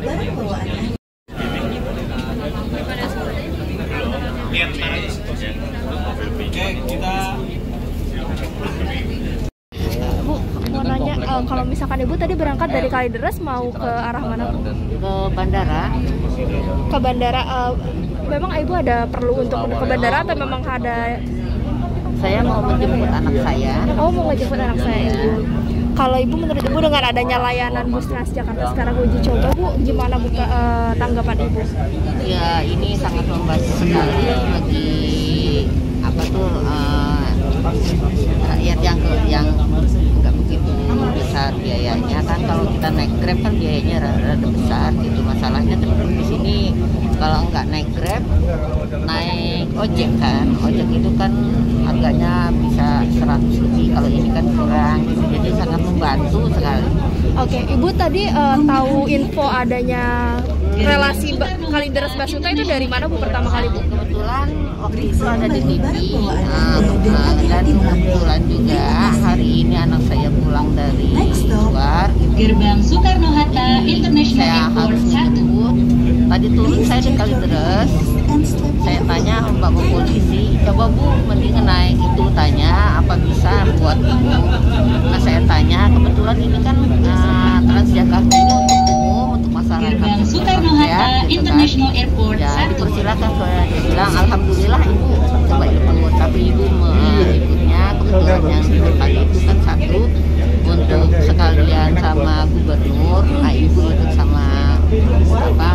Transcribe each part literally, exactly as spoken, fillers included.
Bu, mau nanya, uh, kalau misalkan Ibu tadi berangkat dari Kalideres mau ke arah mana, Bu? Ke bandara. Ke bandara. Uh, memang Ibu ada perlu untuk ke bandara atau memang ada? Saya mau menjemput anak saya. Oh, mau ngejemput anak saya, Ibu. Kalau Ibu, menurut Ibu dengan adanya layanan bus Transjakarta sekarang uji coba, Bu, gimana buka uh, tanggapan Ibu? Ya, ini sangat membantu sekali bagi apa tuh uh, rakyat yang yang nggak begitu besar biayanya kan. Kalau kita naik Grab kan biayanya rada besar gitu. Masalahnya terus di sini kalau nggak naik Grab, naik ojek kan. Ojek itu kan harganya bisa seratus lebih, kalau ini kan kurang gitu. Jadi sangat membantu sekali. Oke, Ibu tadi uh, tahu info adanya relasi Kalideres Basuta itu dari mana, Bu, pertama kali, Bu? Kebetulan waktu itu ada di T V, uh, uh, dan kebetulan juga hari ini anak saya pulang dari luar gitu. Gerbang Soekarno-Hatta International Saya Airport harus satu. Tadi turun saya di Kalideres, saya tanya Mbak polisi, coba Bu mending naik itu, tanya apa bisa buat ibu. Nah saya tanya, kebetulan ini kan uh, Transjakarta ini untuk umum, untuk masyarakat. Gerbang Soekarno-Hatta Ya, gitu International kan. Airport Ya satu. dipersilakan, saya bilang alhamdulillah ibu coba ikut, tapi ibu ikutnya kebetulan yang pagi itu kan satu untuk sekalian sama gubernur, nah ibu ikut sama apa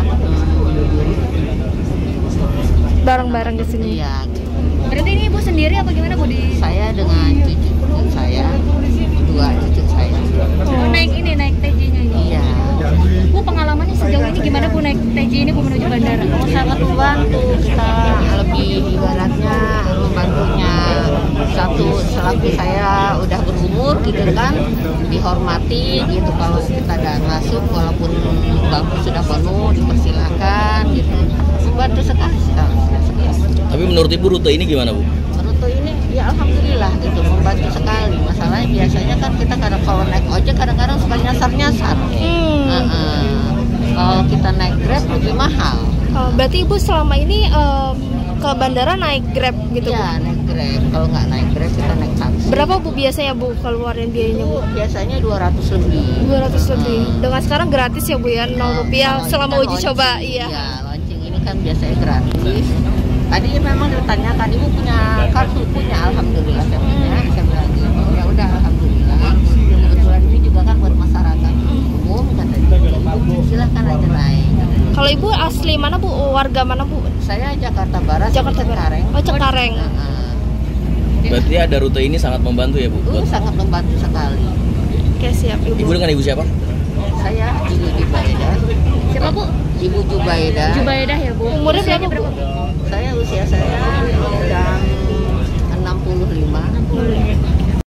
Bareng-bareng di sini. iya. Berarti ini Ibu sendiri apa gimana, Bu? Di Saya dengan cucu saya, dua cucu saya. oh, naik ini, naik T J-nya ini. Iya. Bu, pengalamannya sejauh ini gimana, Bu, naik T J ini Bu menuju bandara? Oh, sangat membantu, kita lebih ibaratnya membantunya satu selaku saya udah berumur gitu kan, dihormati gitu. Kalau kita ada masuk walaupun bangku sudah penuh dipersilakan gitu, membantu sekali sekali. Tapi menurut Ibu rute ini gimana, Bu? Rute ini ya alhamdulillah gitu, membantu sekali. Masalahnya biasanya kan kita kadang kalau naik ojek kadang-kadang suka nyasar-nyasar. Hmm. Uh-uh. Kalau kita naik Grab lebih mahal. Oh, berarti Ibu selama ini um, ke bandara naik Grab gitu, Ya Bu? naik Grab. Kalau nggak naik Grab kita naik taksi. Berapa, Bu, biasanya, Bu, keluarin biayanya, Bu? Itu biasanya dua ratus lebih. dua ratus lebih. Hmm. Dengan sekarang gratis ya, Bu, ya? nol rupiah Kalau selama kita uji launching, coba, iya. Ya, launching ini kan biasanya gratis. Tadi memang ditanyakan, Ibu punya kartu? Punya, alhamdulillah saya punya. Saya bilang gitu. Ya udah alhamdulillah. Kebetulan ini juga kan buat masyarakat umum katanya. Silahkan aja naik. Kalau Ibu asli mana, Bu? Warga mana, Bu? Saya Jakarta Barat, Jakarta Barat. Cengkareng. Oh, Cengkareng. Heeh. Berarti ada rute ini sangat membantu ya, Bu? Itu sangat membantu sekali. Oke, siap, Ibu. Ibu dengan Ibu siapa? Saya Ibu Jubaida. Siapa, Bu? Ibu Jubaida. Jubaida ya, Bu. Umurnya berapa, Bu? Saya usia saya sedang enam puluh lima.